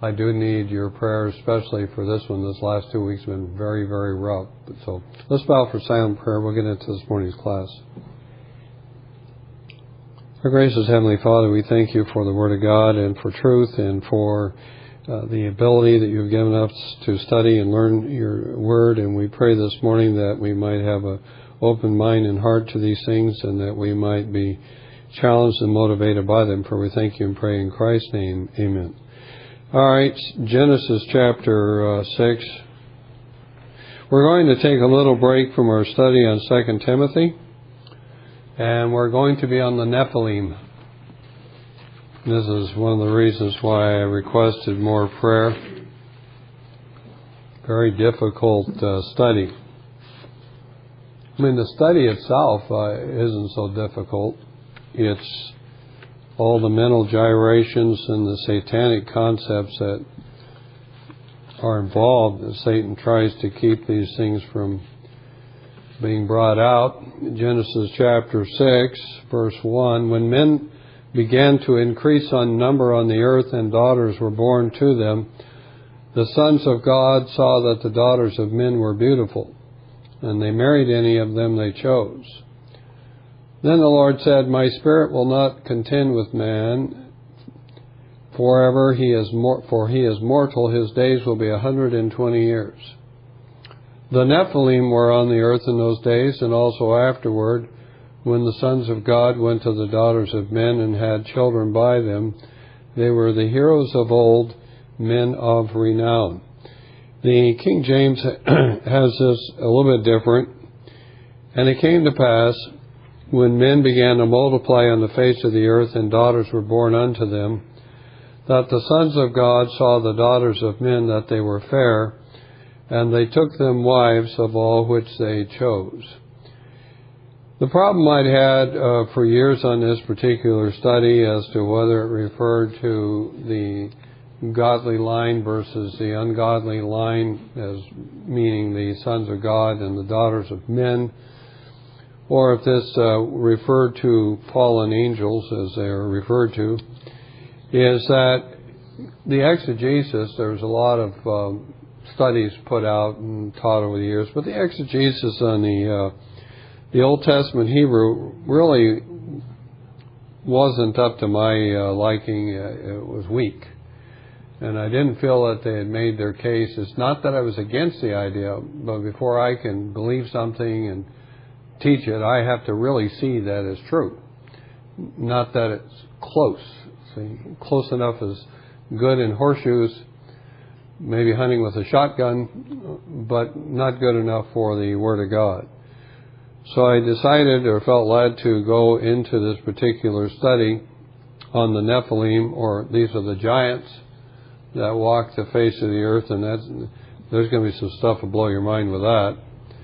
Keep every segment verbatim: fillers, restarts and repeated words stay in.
I do need your prayer, especially for this one. This last two weeks have been very, very rough. So let's bow for silent prayer. We'll get into this morning's class. Our gracious Heavenly Father, we thank you for the Word of God and for truth and for uh, the ability that you've given us to study and learn your Word. And we pray this morning that we might have an open mind and heart to these things and that we might be challenged and motivated by them. For we thank you and pray in Christ's name. Amen. All right, Genesis chapter uh, six. We're going to take a little break from our study on Second Timothy, and we're going to be on the Nephilim. This is one of the reasons why I requested more prayer. Very difficult uh, study. I mean, the study itself uh, isn't so difficult. It's all the mental gyrations and the satanic concepts that are involved as Satan tries to keep these things from being brought out. Genesis chapter six, verse one, when men began to increase on number on the earth and daughters were born to them, the sons of God saw that the daughters of men were beautiful, and they married any of them they chose. Then the Lord said, My spirit will not contend with man forever. He is mor- for he is mortal. His days will be a hundred and twenty years. The Nephilim were on the earth in those days, and also afterward, when the sons of God went to the daughters of men and had children by them. They were the heroes of old, men of renown. The King James has this a little bit different. And it came to pass, when men began to multiply on the face of the earth, and daughters were born unto them, that the sons of God saw the daughters of men that they were fair, and they took them wives of all which they chose. The problem I'd had uh, for years on this particular study as to whether it referred to the godly line versus the ungodly line, as meaning the sons of God and the daughters of men, or if this uh, referred to fallen angels, as they are referred to, is that the exegesis, there's a lot of um, studies put out and taught over the years, but the exegesis on the uh, the Old Testament Hebrew really wasn't up to my uh, liking. Uh, it was weak. And I didn't feel that they had made their case. It's not that I was against the idea, but before I can believe something and teach it, I have to really see that it's true. Not that it's close. See, close enough is good in horseshoes, maybe hunting with a shotgun, but not good enough for the Word of God. So I decided or felt led to go into this particular study on the Nephilim, or these are the giants that walk the face of the earth, and that's, there's going to be some stuff to blow your mind with that.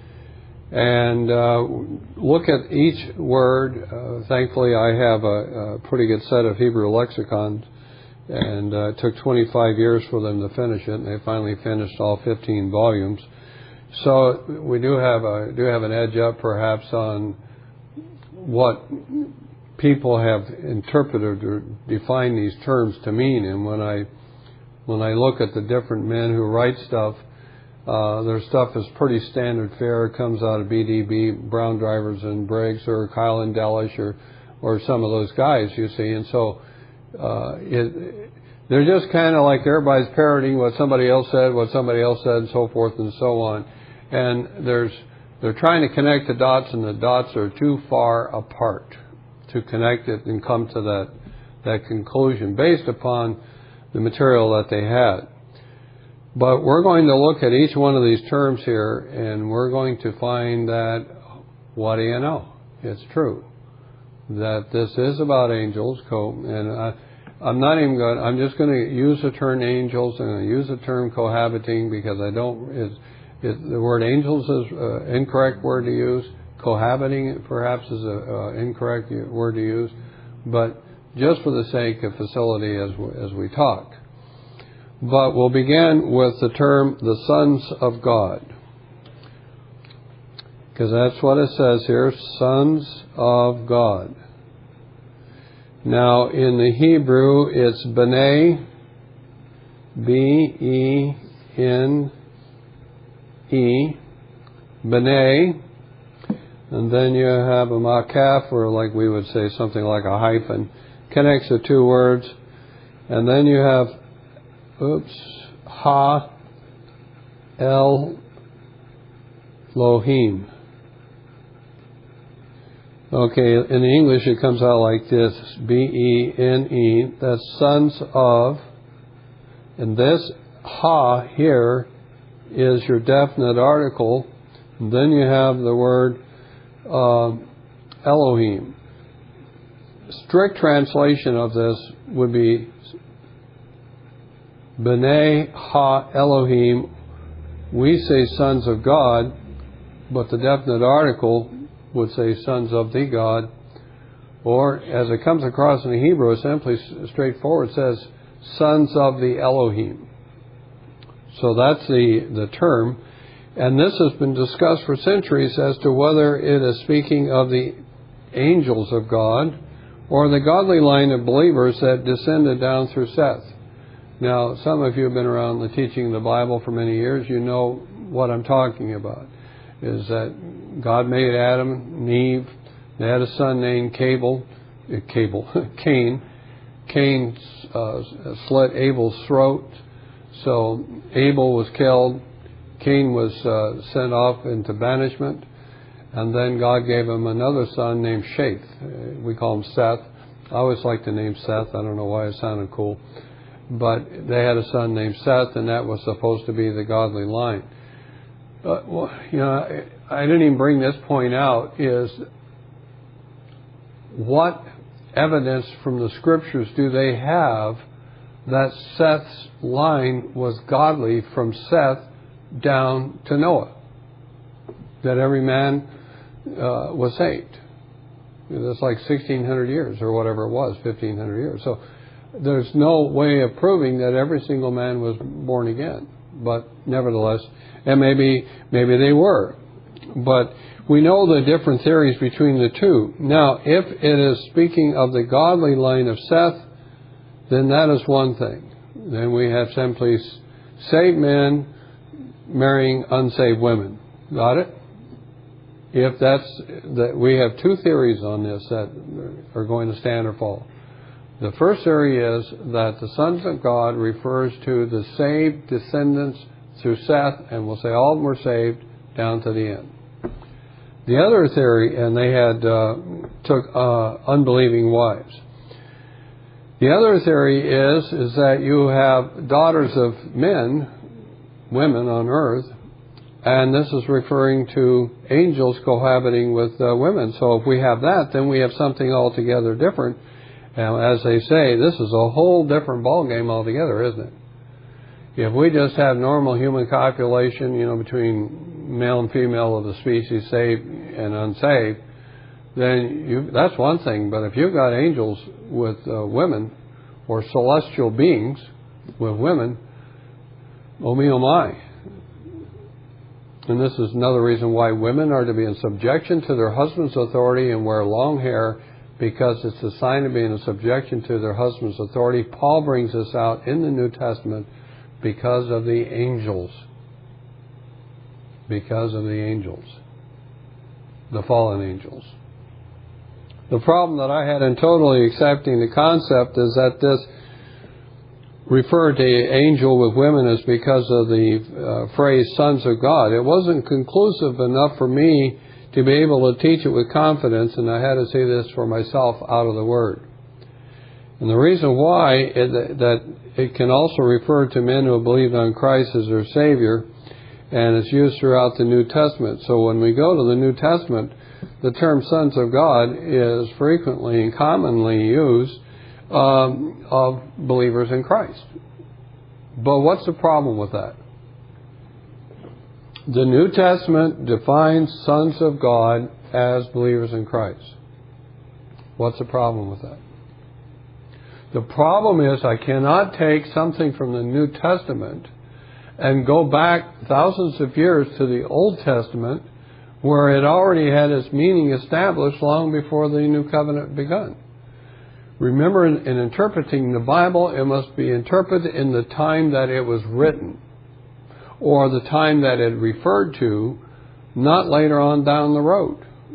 And uh, look at each word. Uh, thankfully, I have a, a pretty good set of Hebrew lexicons, and uh, it took twenty-five years for them to finish it, and they finally finished all fifteen volumes. So we do have a do have an edge up, perhaps, on what people have interpreted or defined these terms to mean. And when I when I look at the different men who write stuff, Uh, their stuff is pretty standard fare. It comes out of B D B, Brown Drivers and Briggs, or Kyle and Delish, or, or some of those guys, you see. And so uh, it, they're just kind of like everybody's parroting what somebody else said, what somebody else said, and so forth and so on. And there's they're trying to connect the dots, and the dots are too far apart to connect it and come to that that conclusion based upon the material that they had. But we're going to look at each one of these terms here, and we're going to find that, what do you know? It's true that this is about angels. And I, I'm not even going. I'm just going to use the term angels, and I use the term cohabiting because I don't. Is, is the word angels is an incorrect word to use. Cohabiting perhaps is an uh, incorrect word to use, but just for the sake of facility as as we talk. But we'll begin with the term, the sons of God. Because that's what it says here, sons of God. Now, in the Hebrew, it's B'nai, B E N E, B'nai, and then you have a makaf, or like we would say something like a hyphen, connects the two words, and then you have, oops, Ha, El, Lohim. Okay, in English it comes out like this, B E N E, that's sons of, and this Ha here is your definite article, and then you have the word uh, Elohim. Strict translation of this would be B'nai Ha Elohim. We say sons of God, but the definite article would say sons of the God, or as it comes across in the Hebrew, it's simply straightforward, it says sons of the Elohim. So that's the, the term, and this has been discussed for centuries as to whether it is speaking of the angels of God or the godly line of believers that descended down through Seth. Now, some of you have been around the teaching of the Bible for many years. You know what I'm talking about, is that God made Adam and Eve. They had a son named Cable, uh, Cable, Cain. Cain uh, slit Abel's throat, so Abel was killed. Cain was uh, sent off into banishment, and then God gave him another son named Sheth. Uh, we call him Seth. I always like the name Seth. I don't know why it sounded cool. But they had a son named Seth, and that was supposed to be the godly line. But, well, you know, I, I didn't even bring this point out, is what evidence from the Scriptures do they have that Seth's line was godly from Seth down to Noah? That every man uh, was saved. That's like sixteen hundred years or whatever it was, fifteen hundred years. So there's no way of proving that every single man was born again. But nevertheless, and maybe maybe they were. But we know the different theories between the two. Now, if it is speaking of the godly line of Seth, then that is one thing. Then we have simply saved men marrying unsaved women. Got it? If that's that, we have two theories on this that are going to stand or fall. The first theory is that the sons of God refers to the saved descendants through Seth, and we'll say all of them were saved down to the end. The other theory, and they had uh, took uh, unbelieving wives. The other theory is is that you have daughters of men, women on earth, and this is referring to angels cohabiting with uh, women. So if we have that, then we have something altogether different. And as they say, this is a whole different ballgame altogether, isn't it? If we just have normal human copulation, you know, between male and female of the species, saved and unsaved, then you, that's one thing. But if you've got angels with uh, women, or celestial beings with women, oh me, oh my. And this is another reason why women are to be in subjection to their husband's authority and wear long hair, because it's a sign of being in subjection to their husband's authority. Paul brings this out in the New Testament because of the angels. Because of the angels. The fallen angels. The problem that I had in totally accepting the concept is that this referred to angel with women is because of the uh, phrase sons of God. It wasn't conclusive enough for me to be able to teach it with confidence, and I had to see this for myself out of the Word. And the reason why is that it can also refer to men who believe on Christ as their Savior, and it's used throughout the New Testament. So when we go to the New Testament, the term sons of God is frequently and commonly used um, of believers in Christ. But what's the problem with that? The New Testament defines sons of God as believers in Christ. What's the problem with that? The problem is I cannot take something from the New Testament and go back thousands of years to the Old Testament where it already had its meaning established long before the New Covenant begun. Remember, in, in interpreting the Bible, it must be interpreted in the time that it was written, or the time that it referred to, not later on down the road.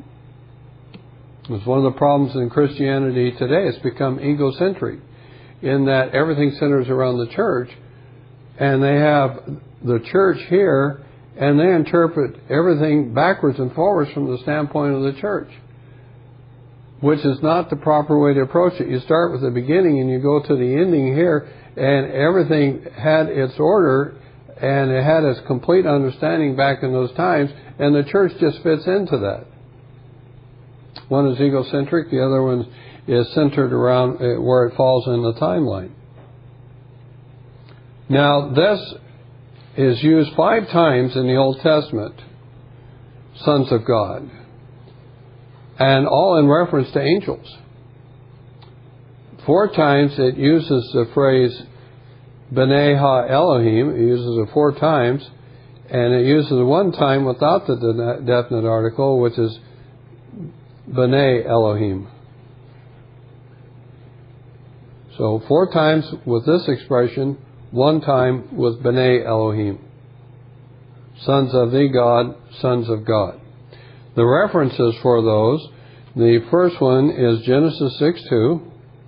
It's one of the problems in Christianity today. It's become egocentric, in that everything centers around the church, and they have the church here, and they interpret everything backwards and forwards from the standpoint of the church, which is not the proper way to approach it. You start with the beginning and you go to the ending here, and everything had its order and it had its complete understanding back in those times, and the church just fits into that. One is egocentric, the other one is centered around where it falls in the timeline. Now, this is used five times in the Old Testament, sons of God, and all in reference to angels. Four times it uses the phrase B'nai Ha-Elohim. It uses it four times, and it uses it one time without the definite article, which is B'nai Elohim. So four times with this expression, one time with B'nai Elohim. Sons of the God, sons of God. The references for those, the first one is Genesis six two,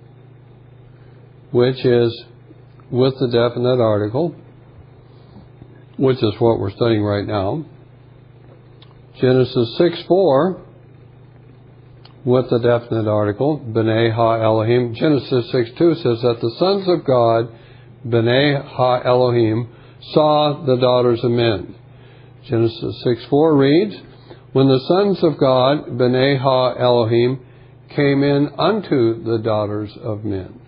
which is with the definite article, which is what we're studying right now. Genesis six four, with the definite article, B'nai Ha-Elohim. Genesis six two says that the sons of God, B'nai Ha-Elohim, saw the daughters of men. Genesis six four reads, when the sons of God, B'nai Ha-Elohim, came in unto the daughters of men.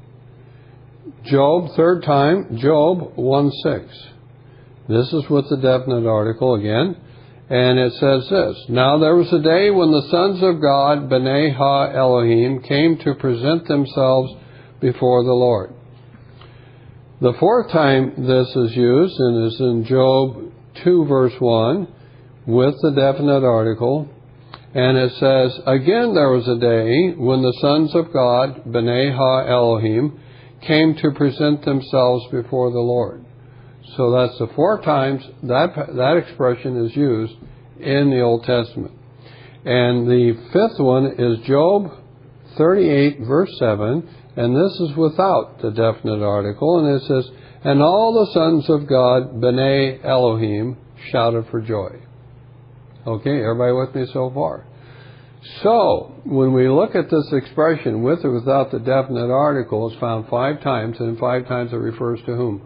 Job, third time, Job one six. This is with the definite article again. And it says this, now there was a day when the sons of God, B'nai Ha-Elohim, came to present themselves before the Lord. The fourth time this is used, and is in Job two verse one, with the definite article, and it says, again there was a day when the sons of God, B'nai Ha-Elohim, came to present themselves before the Lord. So that's the four times that that expression is used in the Old Testament. And the fifth one is Job thirty-eight verse seven, and this is without the definite article, and it says, and all the sons of God, B'nai Elohim, shouted for joy. Okay, everybody with me so far? So, when we look at this expression, with or without the definite article, it's found five times, and five times it refers to whom?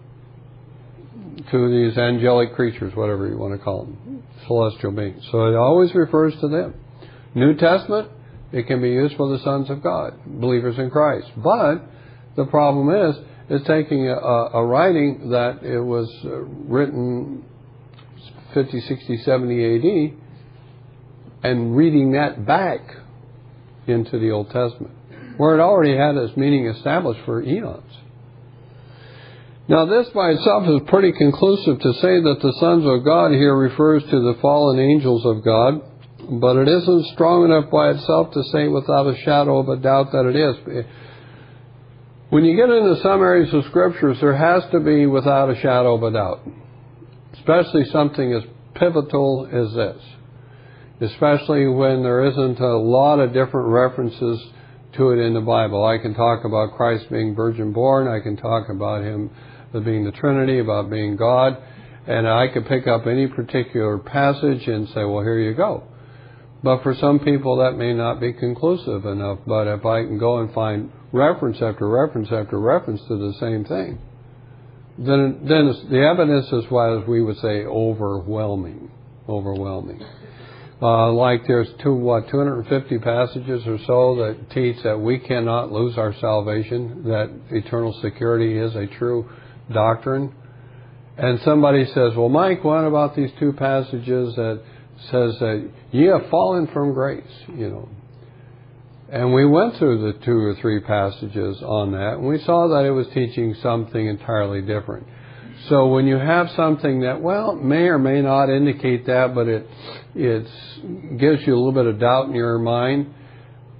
To these angelic creatures, whatever you want to call them, celestial beings. So it always refers to them. New Testament, it can be used for the sons of God, believers in Christ. But the problem is, it's taking a, a writing that it was written fifty, sixty, seventy A D and reading that back into the Old Testament, where it already had its meaning established for eons. Now, this by itself is pretty conclusive to say that the sons of God here refers to the fallen angels of God, but it isn't strong enough by itself to say without a shadow of a doubt that it is. When you get into some areas of Scriptures, there has to be without a shadow of a doubt, especially something as pivotal as this, especially when there isn't a lot of different references to it in the Bible. I can talk about Christ being virgin born, I can talk about Him being the Trinity, about being God, and I could pick up any particular passage and say, well, here you go. But for some people that may not be conclusive enough. But if I can go and find reference after reference after reference to the same thing, then then the evidence is what we would say overwhelming. Overwhelming. Uh, like there's two, what, two hundred fifty passages or so that teach that we cannot lose our salvation, that eternal security is a true doctrine. And somebody says, well, Mike, what about these two passages that says that ye have fallen from grace, you know? And we went through the two or three passages on that, and we saw that it was teaching something entirely different. So when you have something that, well, may or may not indicate that, but it it's, gives you a little bit of doubt in your mind,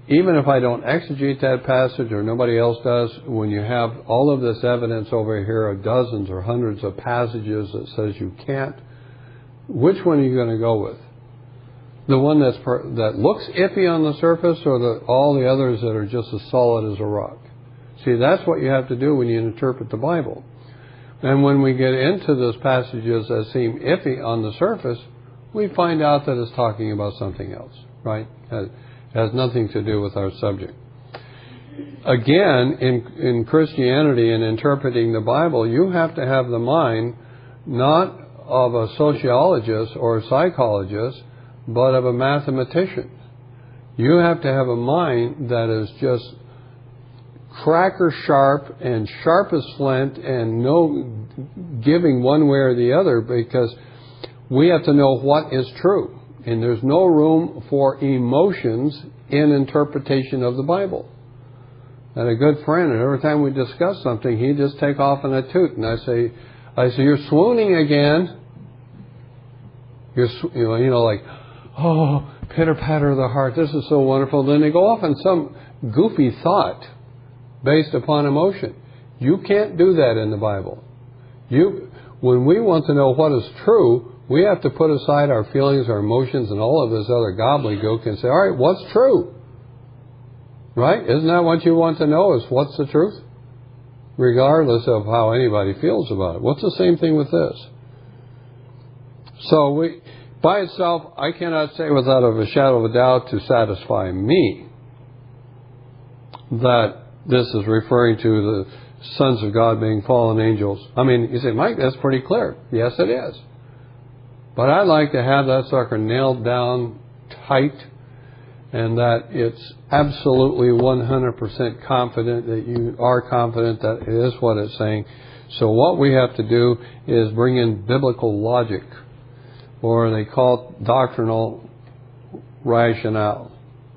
even if I don't exegete that passage or nobody else does, when you have all of this evidence over here of dozens or hundreds of passages that says you can't, which one are you going to go with? The one that's per, that looks iffy on the surface, or the, all the others that are just as solid as a rock? See, that's what you have to do when you interpret the Bible. And when we get into those passages that seem iffy on the surface, we find out that it's talking about something else, right? It has nothing to do with our subject. Again, in, in Christianity and interpreting the Bible, you have to have the mind not of a sociologist or a psychologist, but of a mathematician. You have to have a mind that is just cracker sharp and sharp as flint and no giving one way or the other, because we have to know what is true. And there's no room for emotions in interpretation of the Bible. And a good friend, and every time we discuss something, he'd just take off in a toot. And I say, I say, you're swooning again. You're, you know, you know, like, oh, pitter-patter of the heart, this is so wonderful. Then they go off on some goofy thought based upon emotion. You can't do that in the Bible. You, when we want to know what is true, we have to put aside our feelings, our emotions, and all of this other gobbledygook and say, all right, what's true? Right? Isn't that what you want to know, is what's the truth? Regardless of how anybody feels about it. What's the same thing with this? So we, by itself, I cannot say without a shadow of a doubt to satisfy me that this is referring to the sons of God being fallen angels. I mean, you say, Mike, that's pretty clear. Yes, it is. But I'd like to have that sucker nailed down tight, and that it's absolutely one hundred percent confident, that you are confident that it is what it's saying. So what we have to do is bring in biblical logic, or they call it doctrinal rationale.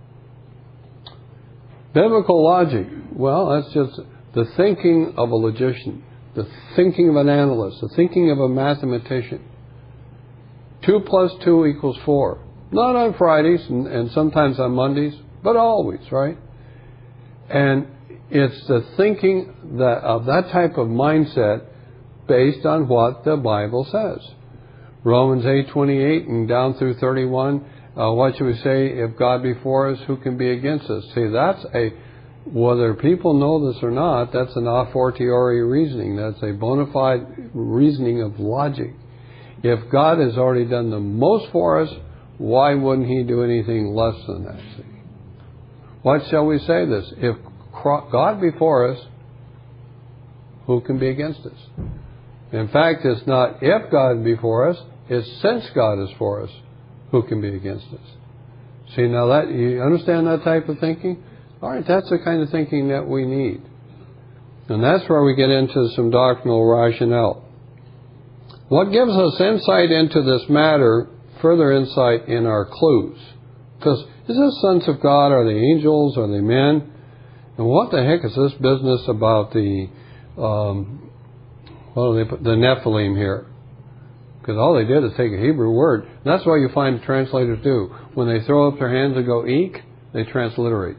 Biblical logic, well, that's just the thinking of a logician, the thinking of an analyst, the thinking of a mathematician. Two plus two equals four. Not on Fridays and, and sometimes on Mondays, but always, right? And it's the thinking that of that type of mindset based on what the Bible says. Romans eight twenty-eight and down through thirty-one. Uh, what should we say? If God be for us, who can be against us? See, that's a, whether people know this or not, that's an a fortiori reasoning. That's a bona fide reasoning of logic. If God has already done the most for us, why wouldn't He do anything less than that? See? What shall we say this? If God be for us, who can be against us? In fact, it's not if God be for us, it's since God is for us, who can be against us? See, now that, you understand that type of thinking? All right, that's the kind of thinking that we need. And that's where we get into some doctrinal rationale. What gives us insight into this matter, further insight in our clues? Because is this sons of God? Are they angels? Are they men? And what the heck is this business about the, um, what do they put, the Nephilim here? Because all they did is take a Hebrew word. And that's what you find translators do. When they throw up their hands and go eek, they transliterate.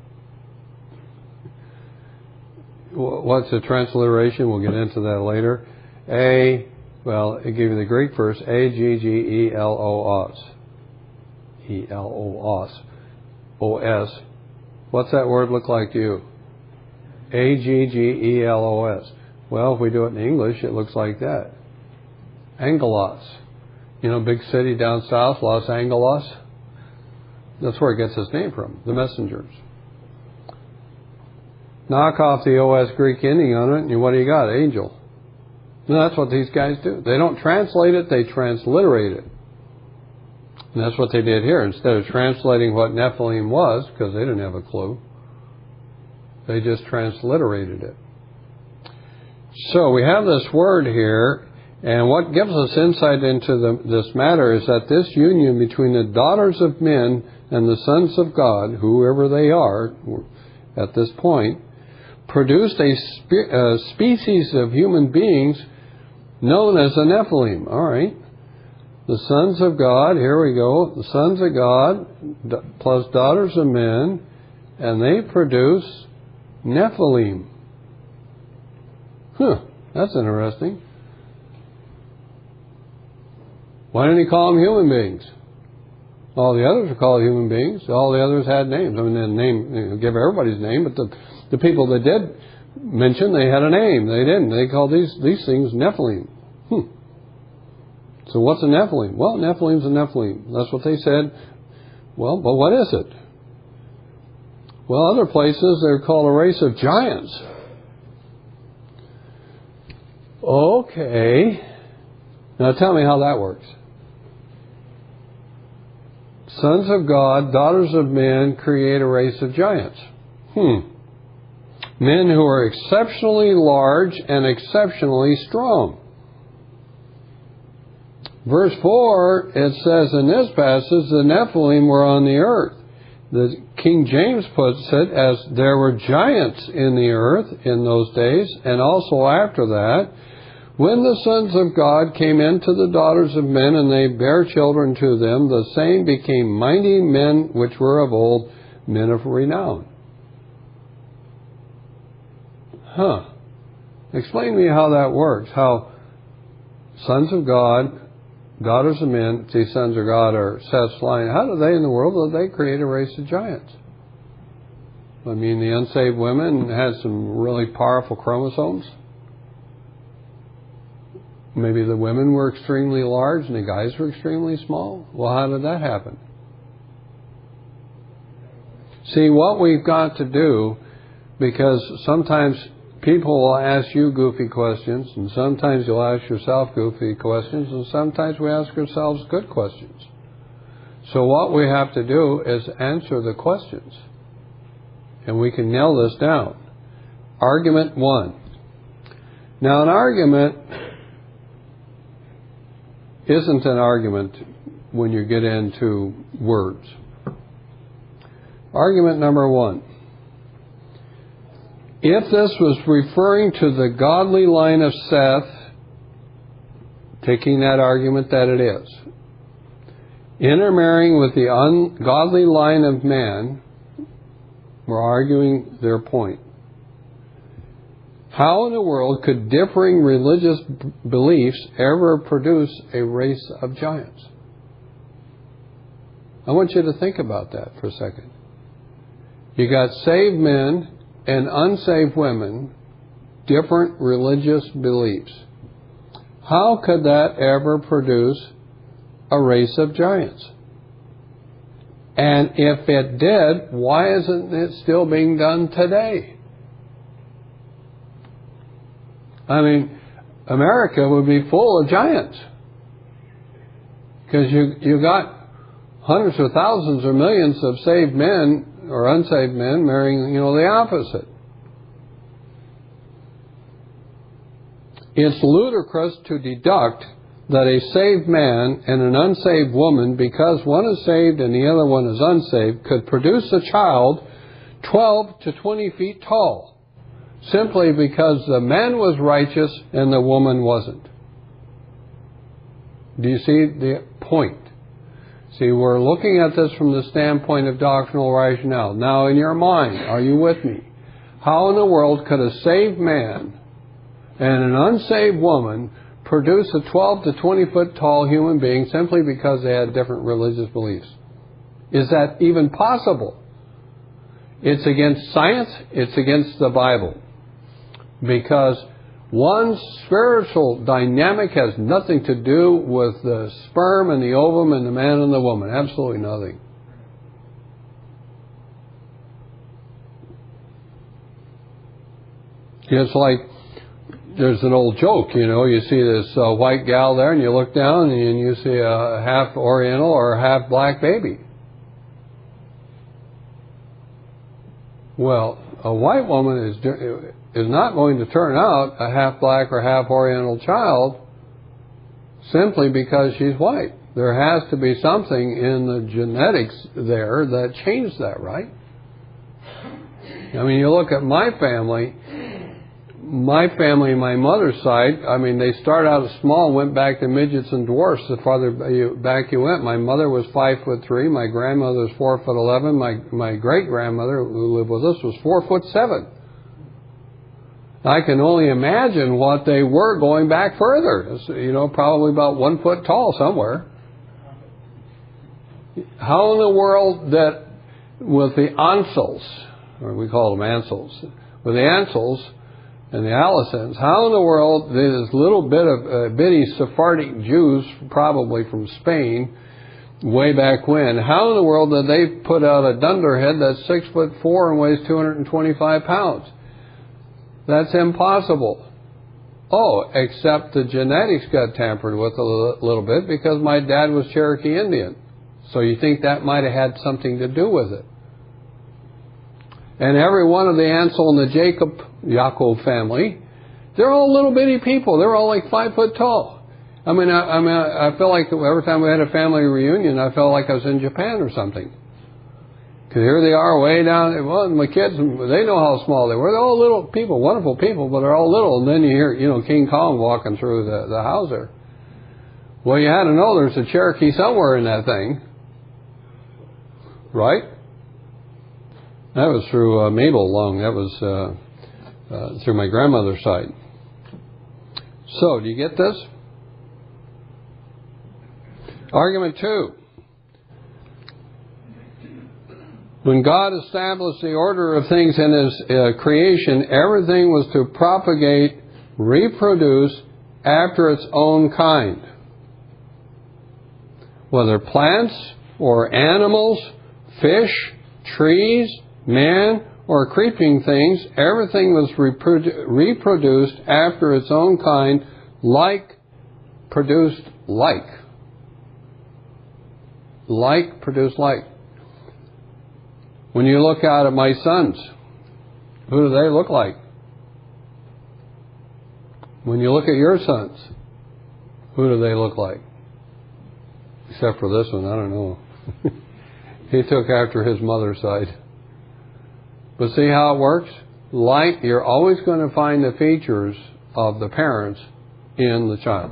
What's a transliteration? We'll get into that later. A, well, it gave you the Greek first. A G G E L O S. E L O S. O S. What's that word look like to you? A G G E L O S. Well, if we do it in English, it looks like that. Angelos. You know, big city down south, Los Angeles. That's where it gets its name from, the messengers. Knock off the O S Greek ending on it, and what do you got? Angel. And that's what these guys do. They don't translate it, they transliterate it. And that's what they did here. Instead of translating what Nephilim was, because they didn't have a clue, they just transliterated it. So we have this word here, and what gives us insight into the, this matter is that this union between the daughters of men and the sons of God, whoever they are at this point, produced a, spe- a species of human beings known as the Nephilim. All right. The sons of God, here we go, the sons of God plus daughters of men, and they produce Nephilim. Huh, that's interesting. Why didn't he call them human beings? All the others were called human beings. All the others had names. I mean, they didn't name, you know, give everybody's name, but the, the people that did mention, they had a name. They didn't. They called these, these things Nephilim. Hmm. So what's a Nephilim? Well, Nephilim's a Nephilim. That's what they said. Well, but what is it? Well, other places they're called a race of giants. Okay. Now tell me how that works. Sons of God, daughters of men, create a race of giants. Hmm. Men who are exceptionally large and exceptionally strong. Verse four, it says in this passage, the Nephilim were on the earth. The King James puts it as there were giants in the earth in those days, and also after that, when the sons of God came into the daughters of men, and they bare children to them, the same became mighty men which were of old, men of renown. Huh. Explain to me how that works. How sons of God, daughters of men, see, sons of God are Seth's line. How do they in the world, do they create a race of giants? I mean, the unsaved women had some really powerful chromosomes. Maybe the women were extremely large and the guys were extremely small. Well, how did that happen? See, what we've got to do, because sometimes people will ask you goofy questions, and sometimes you'll ask yourself goofy questions, and sometimes we ask ourselves good questions. So what we have to do is answer the questions. And we can nail this down. Argument one. Now, an argument isn't an argument when you get into words. Argument number one. If this was referring to the godly line of Seth, taking that argument that it is, intermarrying with the ungodly line of man, we're arguing their point. How in the world could differing religious b- beliefs ever produce a race of giants? I want you to think about that for a second. You got saved men and unsaved women, different religious beliefs. How could that ever produce a race of giants? And if it did, why isn't it still being done today? I mean, America would be full of giants. Because you, you got hundreds of thousands or millions of saved men or unsaved men marrying, you know, the opposite. It's ludicrous to deduct that a saved man and an unsaved woman, because one is saved and the other one is unsaved, could produce a child twelve to twenty feet tall, simply because the man was righteous and the woman wasn't. Do you see the point? See, we're looking at this from the standpoint of doctrinal rationale. Now, in your mind, are you with me? How in the world could a saved man and an unsaved woman produce a twelve to twenty foot tall human being simply because they had different religious beliefs? Is that even possible? It's against science. It's against the Bible. Because one's spiritual dynamic has nothing to do with the sperm and the ovum and the man and the woman. Absolutely nothing. It's like, there's an old joke, you know, you see this uh, white gal there and you look down and you see a half Oriental or a half black baby. Well, a white woman is is not going to turn out a half black or half Oriental child simply because she's white. There has to be something in the genetics there that changed that, right? I mean, you look at my family. my family, my mother's side, I mean, they started out small, went back to midgets and dwarfs the farther back you went. My mother was five foot three. My grandmother was four foot eleven. My my great grandmother, who lived with us, was four foot seven. I can only imagine what they were going back further. You know, probably about one foot tall somewhere. How in the world that with the Ansels, or we call them Ansels, with the Ansels and the Allisons, how in the world this little bit of uh, bitty Sephardic Jews, probably from Spain, way back when, how in the world did they put out a dunderhead that's six foot four and weighs two hundred twenty-five pounds? That's impossible. Oh, except the genetics got tampered with a little bit because my dad was Cherokee Indian. So you think that might have had something to do with it. And every one of the Ansel and the Jacob, Yaakov family, they're all little bitty people. They're all like five foot tall. I mean, I, I mean, I felt like every time we had a family reunion, I felt like I was in Japan or something. Because here they are way down, well, my kids, they know how small they were. They're all little people, wonderful people, but they're all little. And then you hear, you know, King Kong walking through the, the house there. Well, you had to know there's a Cherokee somewhere in that thing. Right? That was through uh, Mabel Long. That was uh, uh, through my grandmother's side. So, do you get this? Argument two. When God established the order of things in His uh, creation, everything was to propagate, reproduce after its own kind. Whether plants or animals, fish, trees, man, or creeping things, everything was reprodu- reproduced after its own kind, like produced like. Like produced like. When you look out at my sons, who do they look like? When you look at your sons, who do they look like? Except for this one, I don't know. He took after his mother's side. But see how it works? Like, you're always going to find the features of the parents in the child.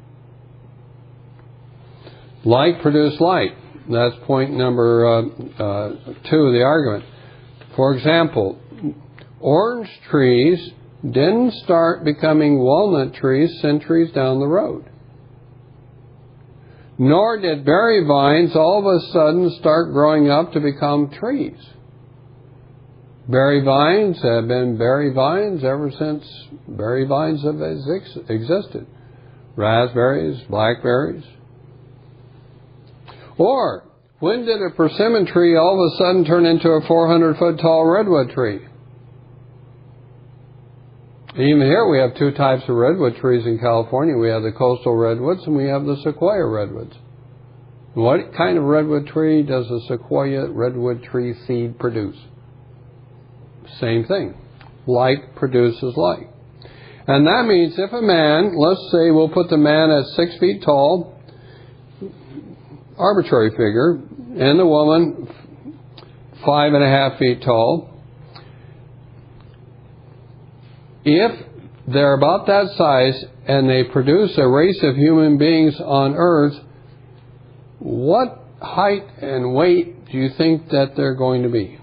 Like produce like. That's point number uh, uh, two of the argument. For example, orange trees didn't start becoming walnut trees centuries down the road. Nor did berry vines all of a sudden start growing up to become trees. Berry vines have been berry vines ever since berry vines have existed. Raspberries, blackberries. Or, when did a persimmon tree all of a sudden turn into a four hundred foot tall redwood tree? Even here we have two types of redwood trees in California. We have the coastal redwoods and we have the sequoia redwoods. What kind of redwood tree does a sequoia redwood tree seed produce? Same thing. Like produces like. And that means if a man, let's say we'll put the man at six feet tall, arbitrary figure, and the woman five and a half feet tall. If they're about that size and they produce a race of human beings on Earth, what height and weight do you think that they're going to be?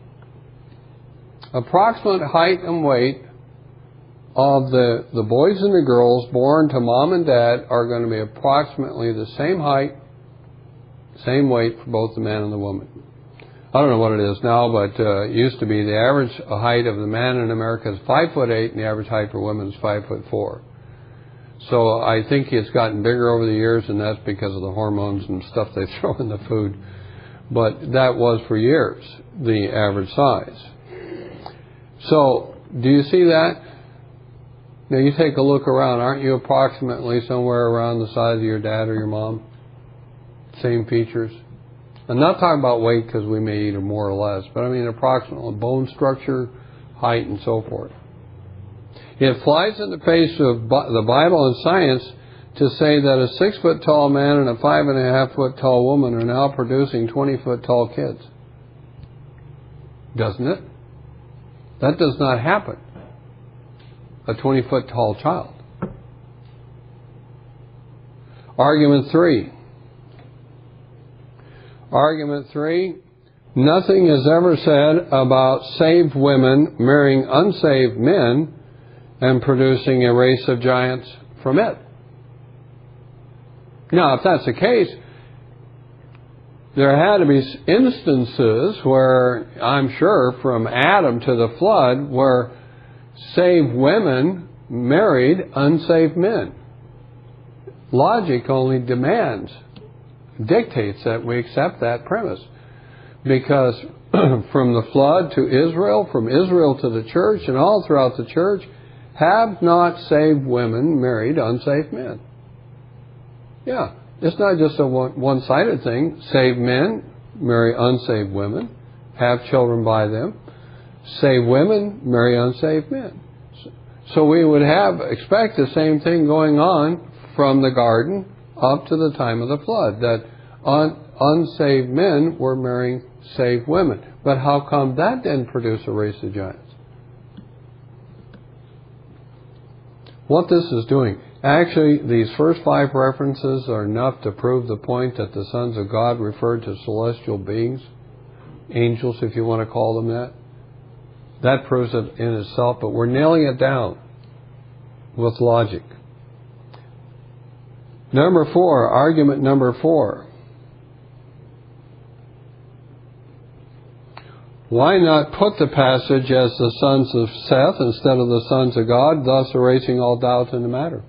Approximate height and weight of the, the boys and the girls born to mom and dad are going to be approximately the same height, same weight for both the man and the woman. I don't know what it is now, but uh, it used to be the average height of the man in America is five foot eight, and the average height for women is five foot four. So I think it's gotten bigger over the years, and that's because of the hormones and stuff they throw in the food. But that was for years the average size. So do you see that? Now you take a look around. Aren't you approximately somewhere around the size of your dad or your mom? Same features. I'm not talking about weight because we may eat more or less, but I mean approximately bone structure, height, and so forth. It flies in the face of the Bible and science to say that a six foot tall man and a five and a half foot tall woman are now producing twenty foot tall kids. Doesn't it? That does not happen. a twenty-foot tall child. Argument three. Argument three. Nothing is ever said about saved women marrying unsaved men and producing a race of giants from it. Now, if that's the case, there had to be instances where, I'm sure, from Adam to the flood, where saved women married unsaved men. Logic only demands, dictates that we accept that premise. Because from the flood to Israel, from Israel to the church, and all throughout the church, have not saved women married unsaved men. Yeah, it's not just a one-sided thing. Saved men marry unsaved women, have children by them. Saved women marry unsaved men. So we would have expect the same thing going on from the garden up to the time of the flood, that un, unsaved men were marrying saved women. But how come that didn't produce a race of giants? What this is doing, actually, these first five references are enough to prove the point that the sons of God referred to celestial beings, angels, if you want to call them that. That proves it in itself, but we're nailing it down with logic. Number four, argument number four. Why not put the passage as the sons of Seth instead of the sons of God, thus erasing all doubt in the matter?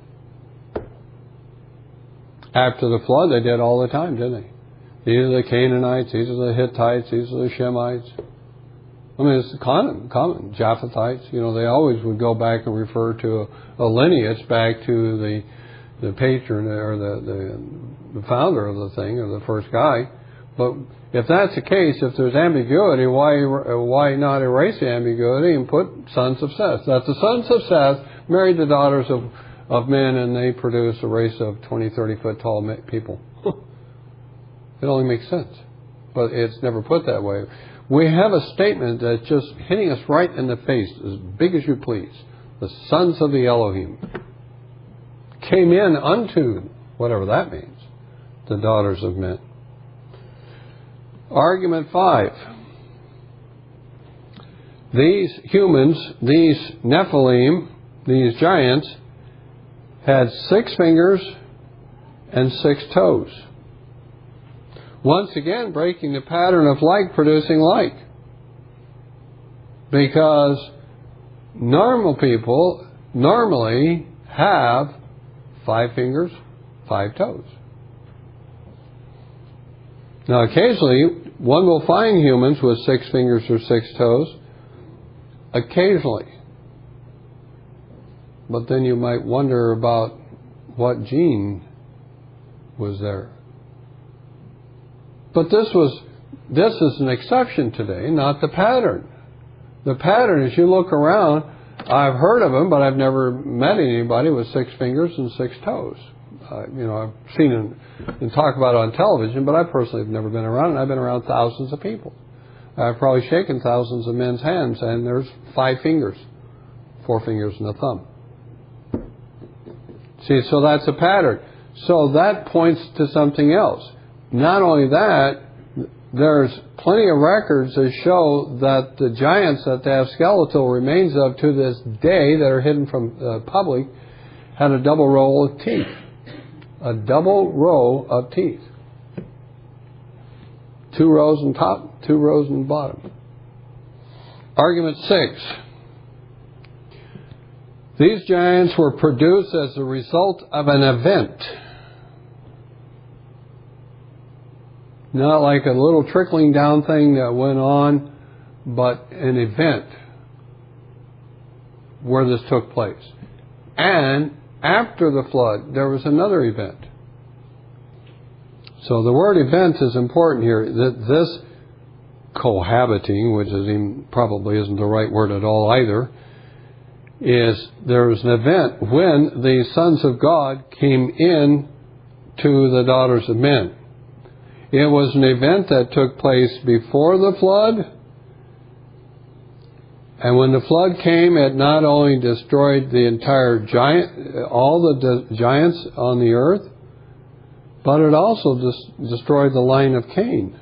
After the flood, they did all the time, didn't they? These are the Canaanites, these are the Hittites, these are the Shemites. I mean, it's common, common. Japhethites, you know, they always would go back and refer to a, a lineage back to the the patron or the, the the founder of the thing, or the first guy. But if that's the case, if there's ambiguity, why why not erase the ambiguity and put sons of Seth? That the sons of Seth married the daughters of, of men, and they produced a race of twenty, thirty foot tall people. It only makes sense. But it's never put that way. We have a statement that's just hitting us right in the face, as big as you please. The sons of the Elohim came in unto, whatever that means, the daughters of men. Argument five. These humans, these Nephilim, these giants, had six fingers and six toes. Once again, breaking the pattern of like producing like. Because normal people normally have five fingers, five toes. Now, occasionally, one will find humans with six fingers or six toes. Occasionally. But then you might wonder about what gene was there. But this was, this is an exception today, not the pattern. The pattern, as you look around, I've heard of them, but I've never met anybody with six fingers and six toes. Uh, you know, I've seen it and talk about it on television, but I personally have never been around it. I've been around thousands of people. I've probably shaken thousands of men's hands, and there's five fingers, four fingers and a thumb. See, so that's a pattern. So that points to something else. Not only that, there's plenty of records that show that the giants that they have skeletal remains of to this day that are hidden from the public had a double row of teeth. A double row of teeth. Two rows on top, two rows on bottom. Argument six. These giants were produced as a result of an event. Not like a little trickling down thing that went on, but an event where this took place. And after the flood, there was another event. So the word event is important here. That this cohabiting, which is even, probably isn't the right word at all either, is there was an event when the sons of God came in to the daughters of men. It was an event that took place before the flood And when the flood came, it not only destroyed the entire giant, all the de- giants on the earth, but it also des- destroyed the line of Cain.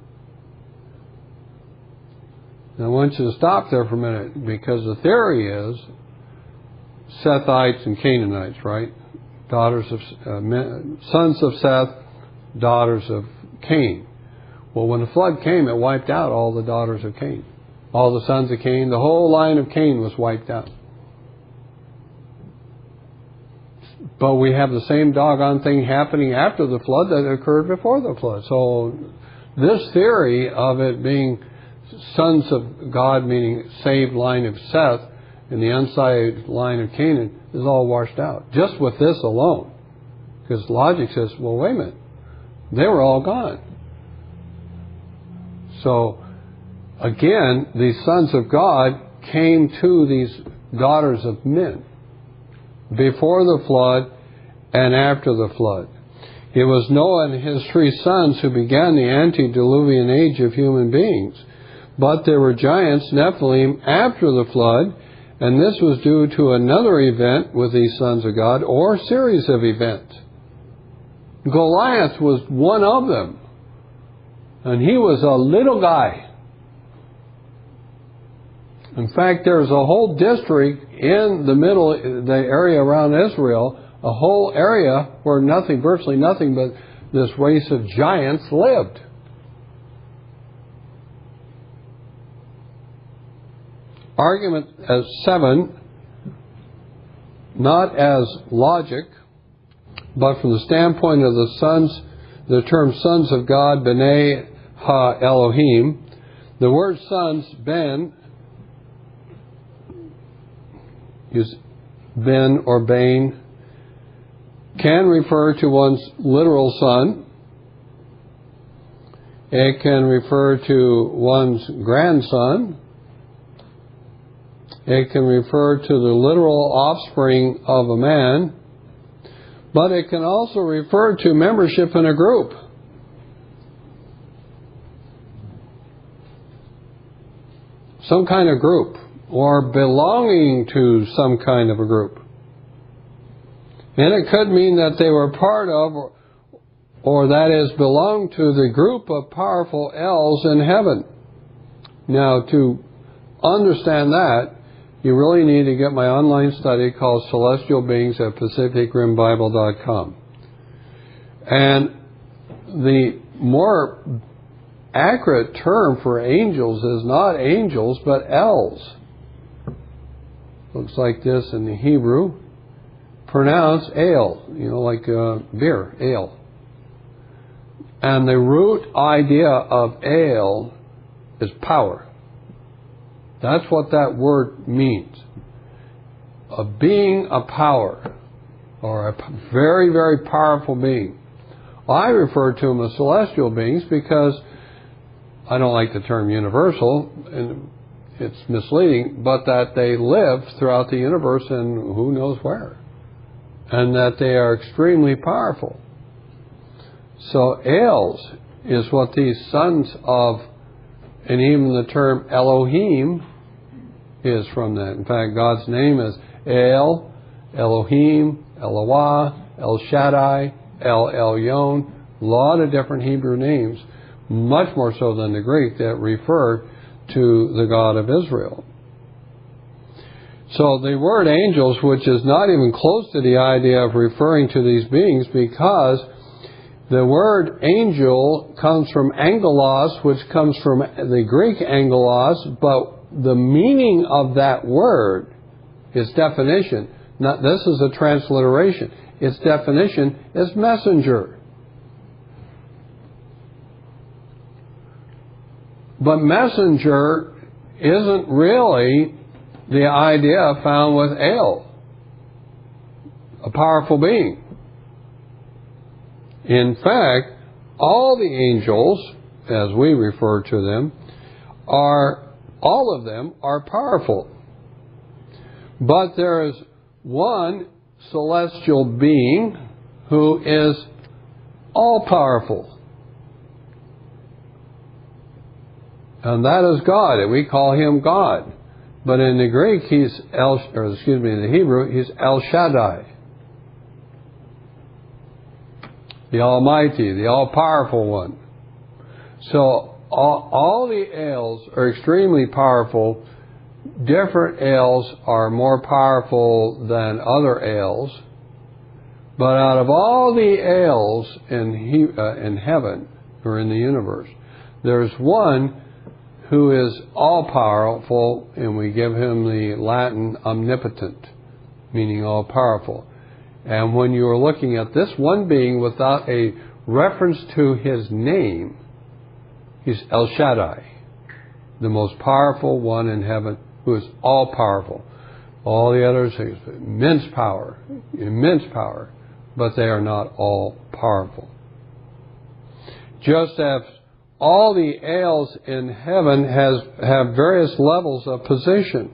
Now I want you to stop there for a minute, because the theory is Sethites and Canaanites, right? Daughters of uh, men, sons of Seth, daughters of Cain. Well, when the flood came, it wiped out all the daughters of Cain. All the sons of Cain, the whole line of Cain was wiped out. But we have the same doggone thing happening after the flood that occurred before the flood. So this theory of it being sons of God, meaning saved line of Seth, and the unsaved line of Canaan, is all washed out. Just with this alone. Because logic says, well, wait a minute. They were all gone. So, again, these sons of God came to these daughters of men before the flood and after the flood. It was Noah and his three sons who began the antediluvian age of human beings. But there were giants, Nephilim, after the flood, and this was due to another event with these sons of God, or series of events. Goliath was one of them. And he was a little guy. In fact, there's a whole district in the middle, the area around Israel, a whole area where nothing, virtually nothing but this race of giants lived. Argument as seven, not as logic, but from the standpoint of the sons, the term sons of God, B'nai Ha Elohim, the word sons, Ben, is Ben or Bane, can refer to one's literal son. It can refer to one's grandson. It can refer to the literal offspring of a man. But it can also refer to membership in a group. Some kind of group, or belonging to some kind of a group. And it could mean that they were part of, or, or that is, belong to the group of powerful elves in heaven. Now, to understand that, you really need to get my online study called Celestial Beings at Pacific Rim Bible dot com. And the more accurate term for angels is not angels, but elves. Looks like this in the Hebrew. Pronounced ale, you know, like uh, beer, ale. And the root idea of ale is power. That's what that word means. A being, a power, or a very, very powerful being. I refer to them as celestial beings because I don't like the term universal, and it's misleading, but that they live throughout the universe and who knows where. And that they are extremely powerful. So Els is what these sons of, and even the term Elohim is from that. In fact, God's name is El, Elohim, Eloah, El Shaddai, El Elyon. A lot of different Hebrew names, much more so than the Greek, that refer to the God of Israel. So the word angels, which is not even close to the idea of referring to these beings, because the word angel comes from angelos, which comes from the Greek angelos, but the meaning of that word, its definition, not, this is a transliteration, its definition is messenger. But messenger isn't really the idea found with El, a powerful being. In fact, all the angels, as we refer to them, are, all of them are powerful. But there is one celestial being who is all-powerful. And that is God, and we call him God. But in the Greek, he's El, or excuse me, in the Hebrew, he's El Shaddai. The Almighty, the All-Powerful One. So all, all theEls are extremely powerful. Different Els are more powerful than other Els. But out of all the Els in, he, uh, in heaven, or in the universe, there's one who is all-powerful, and we give him the Latin omnipotent, meaning all-powerful. And when you are looking at this one being without a reference to his name, he's El Shaddai, the most powerful one in heaven, who is all-powerful. All the others have immense power, immense power, but they are not all-powerful. Just as all the Els in heaven has have various levels of position.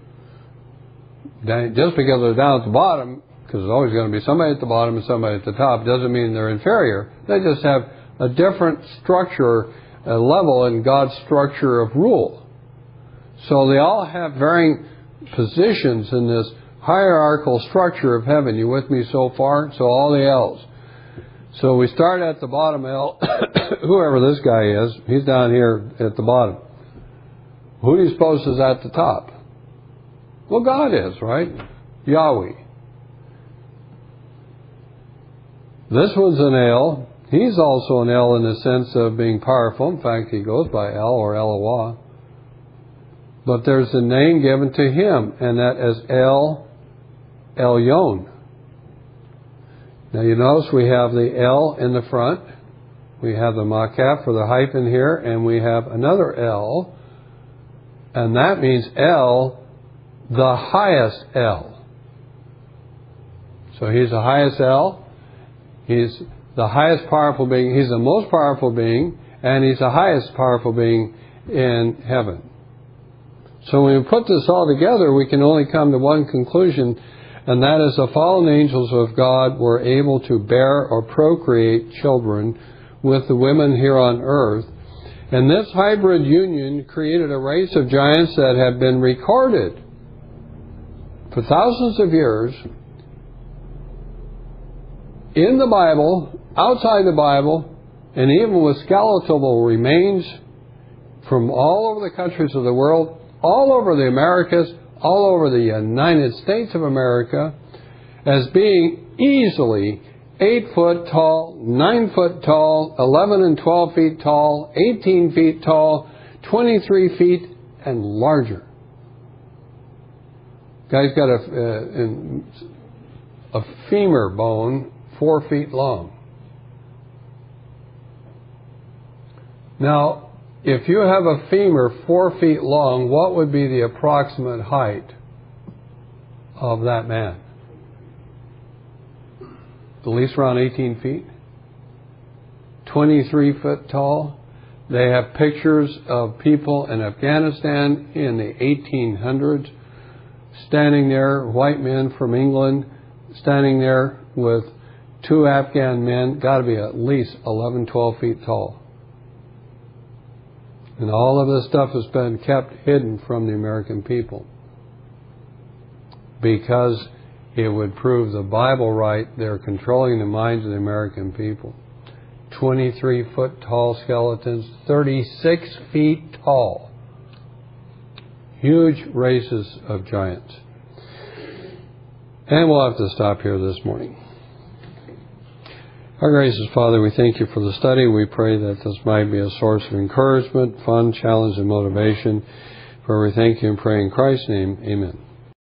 Just because they're down at the bottom, because there's always going to be somebody at the bottom and somebody at the top, doesn't mean they're inferior. They just have a different structure, a level in God's structure of rule. So they all have varying positions in this hierarchical structure of heaven. You with me so far? So all the Els. So we start at the bottom El, whoever this guy is, he's down here at the bottom. Who do you suppose is at the top? Well, God is, right? Yahweh. This one's an El. He's also an El in the sense of being powerful. In fact, he goes by El or Eloah. But there's a name given to him, and that is El Elyon. Now you notice we have the El in the front, we have the Makaf for the hyphen here, and we have another El, and that means El, the highest El. So he's the highest El, he's the highest powerful being, he's the most powerful being, and he's the highest powerful being in heaven. So when we put this all together, we can only come to one conclusion, and that is the fallen angels of God were able to bear or procreate children with the women here on earth. And this hybrid union created a race of giants that have been recorded for thousands of years in the Bible, outside the Bible, and even with skeletal remains from all over the countries of the world, all over the Americas, all over the United States of America, as being easily eight foot tall, nine foot tall, eleven and twelve feet tall, eighteen feet tall, twenty-three feet and larger. Guy's got a, a, a femur bone four feet long. Now, if you have a femur four feet long, what would be the approximate height of that man? At least around eighteen feet. twenty-three foot tall. They have pictures of people in Afghanistan in the eighteen hundreds standing there, white men from England, standing there with two Afghan men, got to be at least eleven, twelve feet tall. And all of this stuff has been kept hidden from the American people because it would prove the Bible right. They're controlling the minds of the American people. twenty-three foot tall skeletons, thirty-six feet tall. Huge races of giants. And we'll have to stop here this morning. Our gracious Father, we thank you for the study. We pray that this might be a source of encouragement, fun, challenge, and motivation. For we thank you and pray in Christ's name. Amen.